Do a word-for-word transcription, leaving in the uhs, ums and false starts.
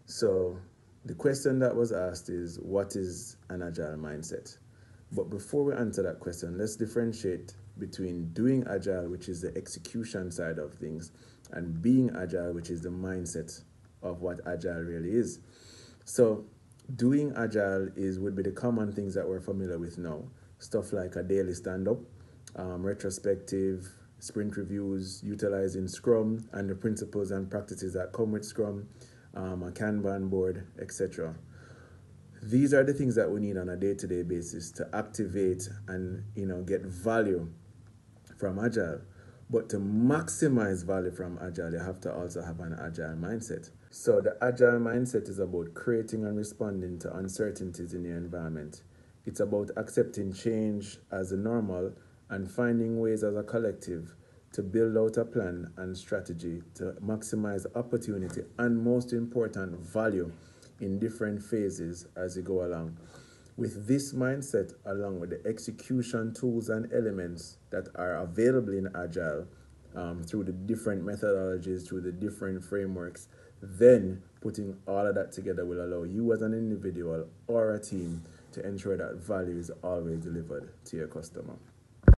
So the question that was asked is, what is an agile mindset? But before we answer that question, let's differentiate between doing agile, which is the execution side of things, and being agile, which is the mindset of what agile really is. So doing agile is would be the common things that we're familiar with now. Stuff like a daily stand-up, um, retrospective, sprint reviews, utilizing Scrum and the principles and practices that come with Scrum, um, a Kanban board, et cetera. These are the things that we need on a day-to-day basis to activate and, you know, get value from Agile. But to maximize value from Agile, you have to also have an Agile mindset. So the Agile mindset is about creating and responding to uncertainties in your environment. It's about accepting change as a normal and finding ways as a collective to build out a plan and strategy to maximize opportunity and, most important, value in different phases as you go along. With this mindset, along with the execution tools and elements that are available in Agile, um, through the different methodologies, through the different frameworks, then putting all of that together will allow you as an individual or a team to ensure that value is always delivered to your customer.